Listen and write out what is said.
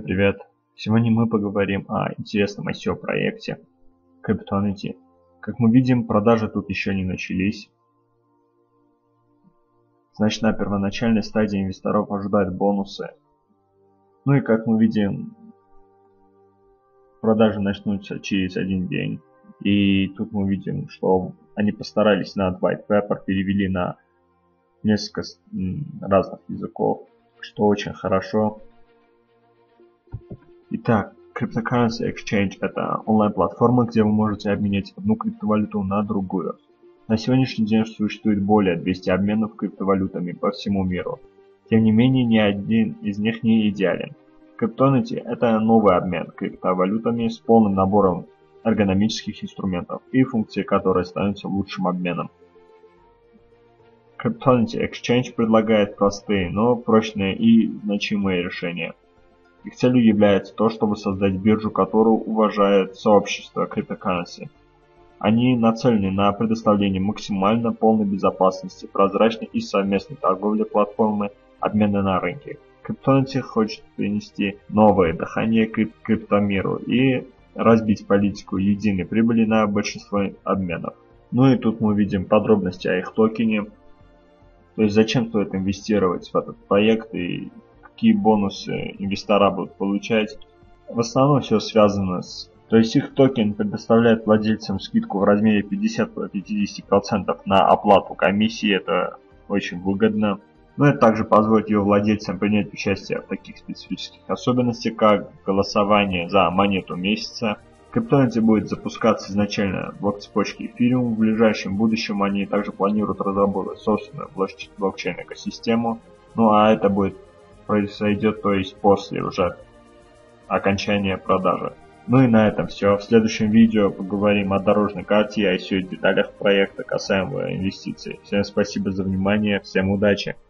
Привет! Сегодня мы поговорим о интересном ICO-проекте Cryptonity. Как мы видим, продажи тут еще не начались. Значит, на первоначальной стадии инвесторов ожидают бонусы. Ну и как мы видим, продажи начнутся через один день. И тут мы видим, что они постарались над white paper, перевели на несколько разных языков, что очень хорошо. Итак, Cryptocurrency Exchange – это онлайн-платформа, где вы можете обменять одну криптовалюту на другую. На сегодняшний день существует более 200 обменов криптовалютами по всему миру. Тем не менее, ни один из них не идеален. Cryptonity – это новый обмен криптовалютами с полным набором эргономических инструментов и функций, которые становятся лучшим обменом. Cryptonity Exchange предлагает простые, но прочные и значимые решения. Их целью является то, чтобы создать биржу, которую уважает сообщество Cryptocurrency. Они нацелены на предоставление максимально полной безопасности, прозрачной и совместной торговли платформы обмена на рынке. Cryptonity хочет принести новое дыхание к криптомиру и разбить политику единой прибыли на большинство обменов. Ну и тут мы видим подробности о их токене. То есть зачем стоит инвестировать в этот проект и какие бонусы инвестора будут получать. В основном все связано с... То есть их токен предоставляет владельцам скидку в размере 50-50% на оплату комиссии. Это очень выгодно. Но это также позволит ее владельцам принять участие в таких специфических особенностях, как голосование за монету месяца. Cryptonity будет запускаться изначально в блок-цепочке эфириум. В ближайшем будущем они также планируют разработать собственную блокчейн-экосистему. Ну а это произойдет, то есть после уже окончания продажи. Ну и на этом все. В следующем видео поговорим о дорожной карте и ICO деталях проекта касаемо инвестиций. Всем спасибо за внимание, всем удачи!